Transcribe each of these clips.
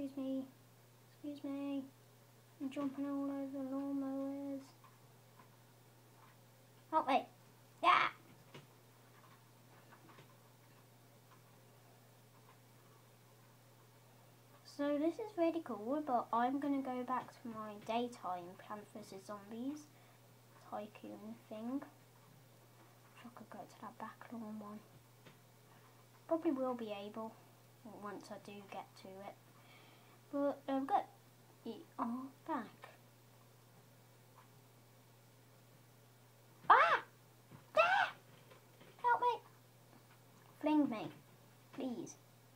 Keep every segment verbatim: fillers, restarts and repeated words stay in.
excuse me, excuse me. I'm jumping all over the lawnmowers. Help me. Yeah! So this is really cool, but I'm going to go back to my daytime Plants versus. Zombies tycoon thing. I could go to that back lawn one. Probably will be able once I do get to it. But I've got it all back. Ah! Ah! Help me! Fling me, please.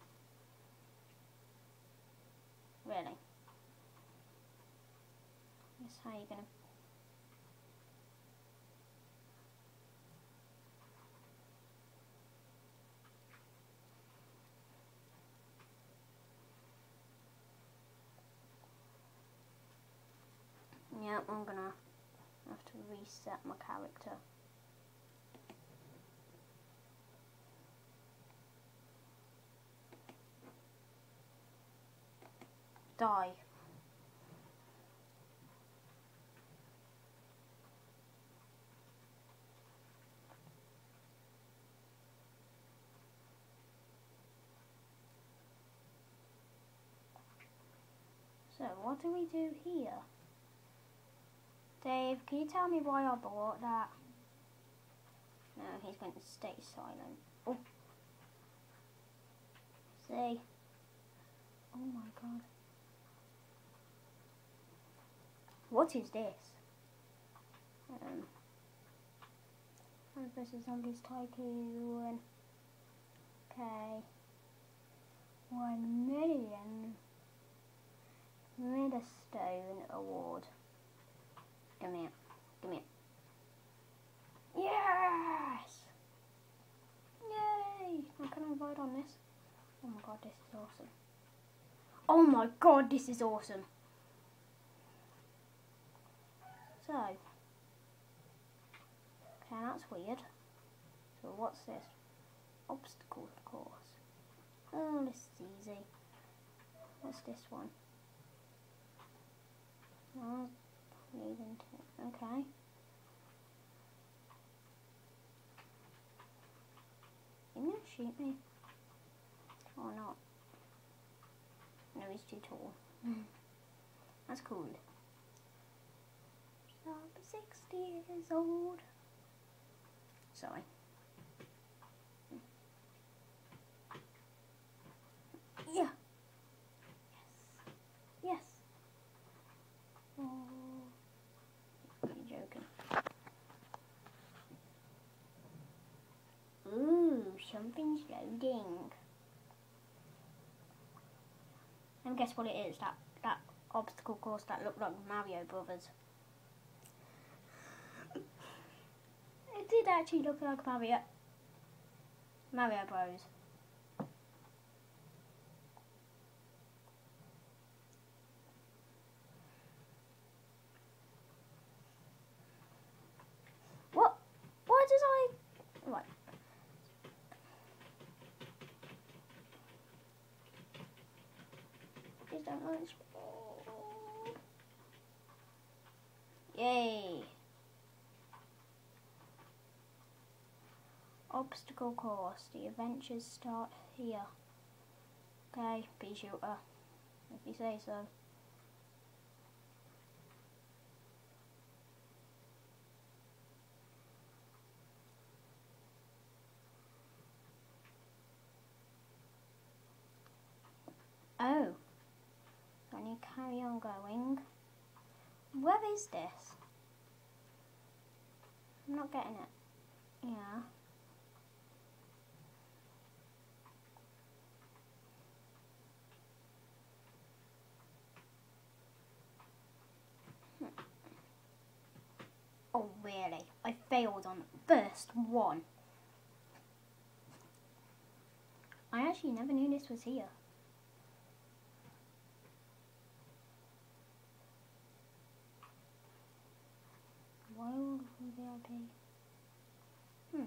Really? That's how you're gonna. Yeah, I'm gonna have to reset my character. Die. So, what do we do here? Dave, can you tell me why I bought that? No, he's going to stay silent. Oh. See? Oh my god. What is this? Um. Plants versus. Zombies tycoon. Okay. One million Redstone award. Give me it. Give me it. Yes! Yay! Now can I vote on this? Oh my god, this is awesome. Oh my god, this is awesome. So. Okay, that's weird. So what's this? Obstacle course. Oh, this is easy. What's this one? Oh, leading to. Okay. Are you gonna shoot me? Or not? No, he's too tall. That's cool. I'm sixty years old. Sorry. Yeah. Yes. Yes. Oh. You're joking. Ooh, something's loading. And guess what it is? That that obstacle course that looked like Mario Brothers. It did actually look like Mario Mario Bros. What? Why did I? Right. Please don't launch. Yay! Obstacle course. The adventures start here. Okay, pea shooter. If you say so. Oh. So I need to carry on going. Where is this? I'm not getting it. Yeah. Hmm. Oh really? I failed on the first one. I actually never knew this was here. Why would V I P? Hmm.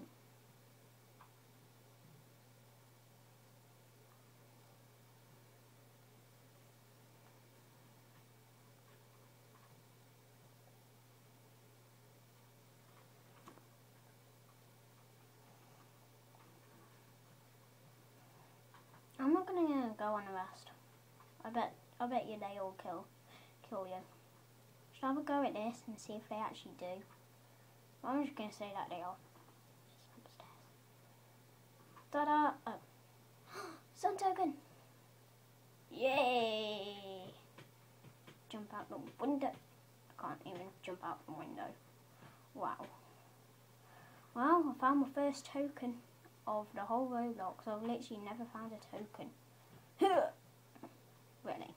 on the rest. I bet I bet you they all kill kill you. Should I have a go at this and see if they actually do? I'm just gonna say that they are. Just upstairs. Ta-da! Oh. Sun token! Yay! Jump out the window. I can't even jump out the window. Wow. Well, I found my first token of the whole Roblox. I've literally never found a token. Really.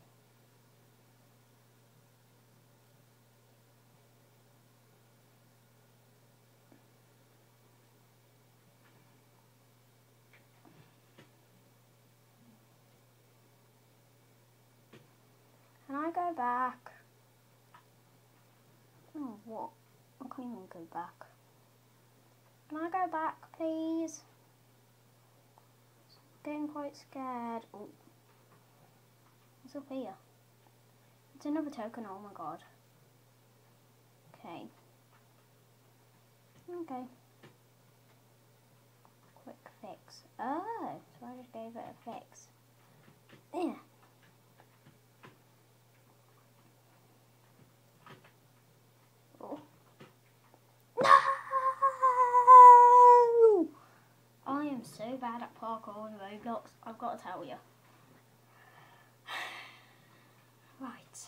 Can I go back? Oh, what? I can't even go back. Can I go back, please? I'm getting quite scared. Oh. What's up here? It's another token, oh my god. Okay. Okay. Quick fix. Oh, so I just gave it a fix. Yeah. Oh. No! I am so bad at parkour in Roblox, I've got to tell you. Right.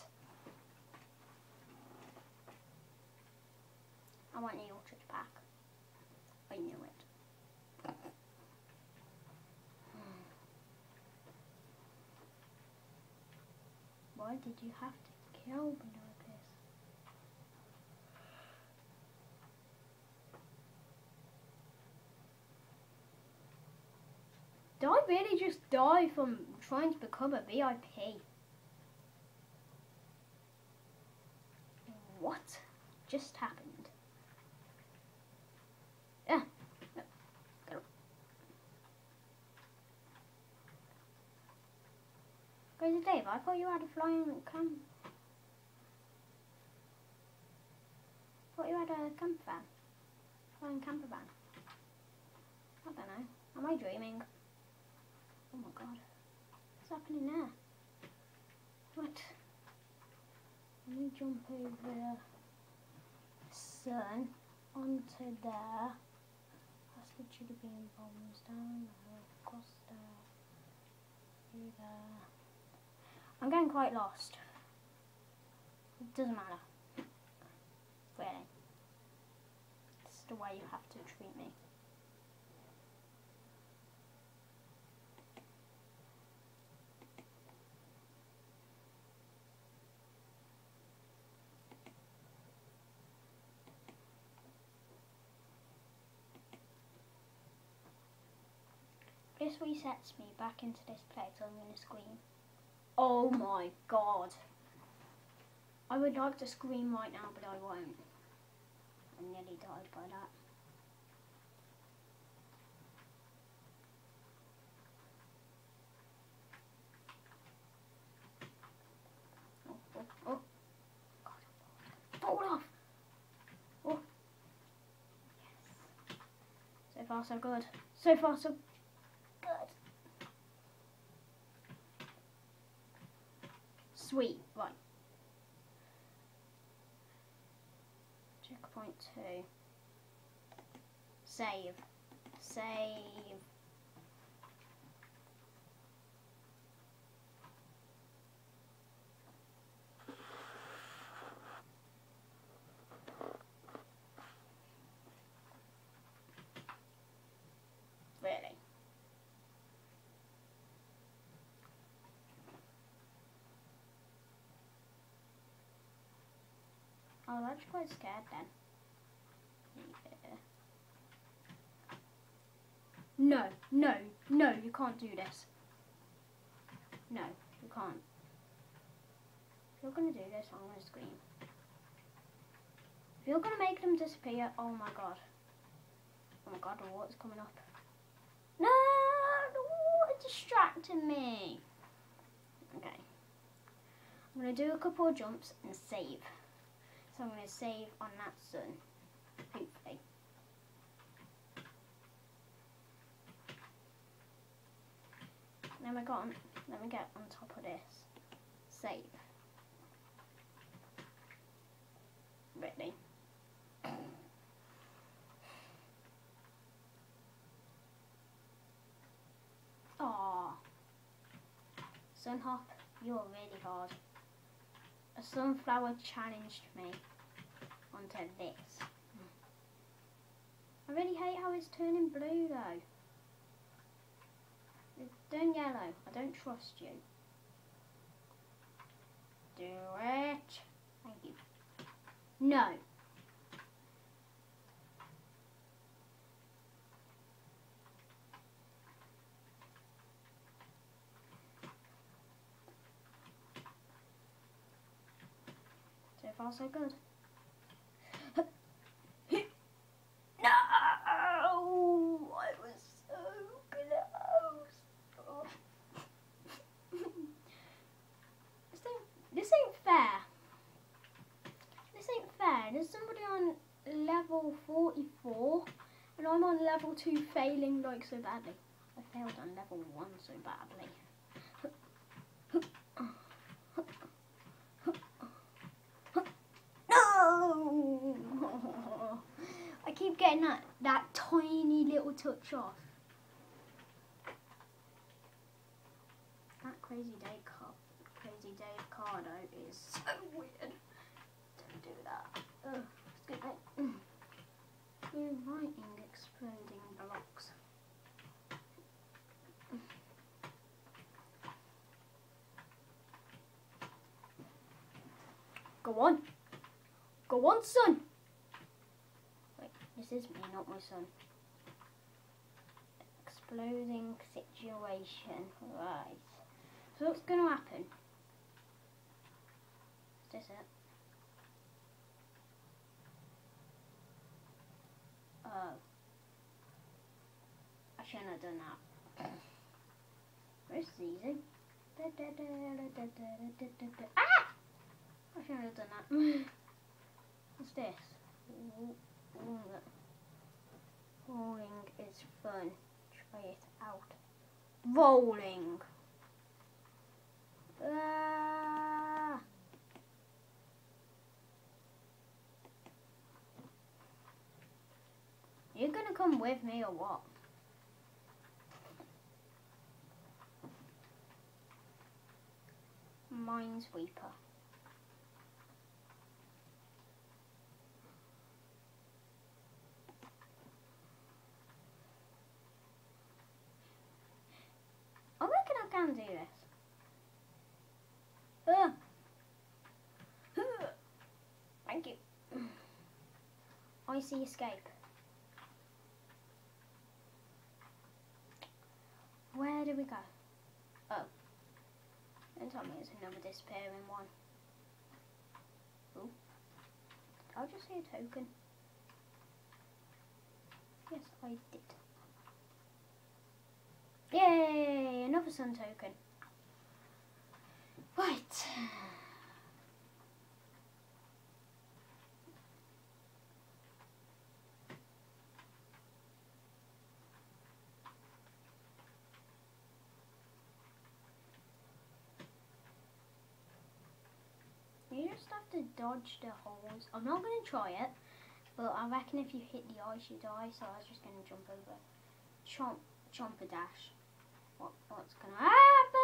I want the Ultra pack. I knew it. Why did you have to kill me like this? Did I really just die from trying to become a V I P? What just happened? Yeah. No. Go. Crazy Dave, I thought you had a flying cam. I thought you had a camper van. Flying camper van. I don't know. Am I dreaming? Oh my god. What's happening there? What? Let me jump over the sun onto there. That's literally being bombs down there, across there, through there. I'm getting quite lost. It doesn't matter. Really. This is the way you have to treat me. This resets me back into this place, so I'm going to scream. Oh my god. I would like to scream right now, but I won't. I nearly died by that. Oh, oh, oh. God, fall off. Oh. Yes. So far, so good. So far, so good. Sweet, right. Checkpoint two. Save. Save. Really? Oh, that's quite scared then. Yeah. No, no, no, you can't do this. No, you can't. If you're gonna do this, I'm gonna scream. If you're gonna make them disappear, oh my god. Oh my god, what's coming up? No, it's distracting me. Okay. I'm gonna do a couple of jumps and save. So I'm going to save on that sun, hopefully. Then we got on, let me get on top of this. Save. Ready. Aww. Sunhop, you're really hard. A sunflower challenged me onto this. I really hate how it's turning blue though. Turn yellow. I don't trust you. Do it. Thank you. No. So far so good. No! I was so close. Oh. this, ain't, this ain't fair. This ain't fair. There's somebody on level forty-four and I'm on level two failing like so badly. I failed on level one so badly. No! I keep getting that, that tiny little touch off. That Crazy Dave card, Crazy Dave card out is so weird. Don't do that. Ugh, excuse me. Blue lightning exploding blocks. Go on. Go on, son. Wait, this is me, not my son. Exploding situation. Right. So what's going to happen? Is this it? Oh. I shouldn't have done that. This is easy. Ah! I shouldn't have done that. What's this? Rolling is fun. Try it out. Rolling. Ah. You're gonna come with me or what? Minesweeper. I reckon I can do this. Uh. Thank you. Icy escape. Where do we go? Oh. Don't tell me it's another disappearing one. Ooh. I'll just see a token. Yes, I did. Yay! Another sun token. Right. You just have to dodge the holes. I'm not going to try it, but I reckon if you hit the ice, you die. So I was just going to jump over. Chomp, chomp a dash. What, what's going to happen?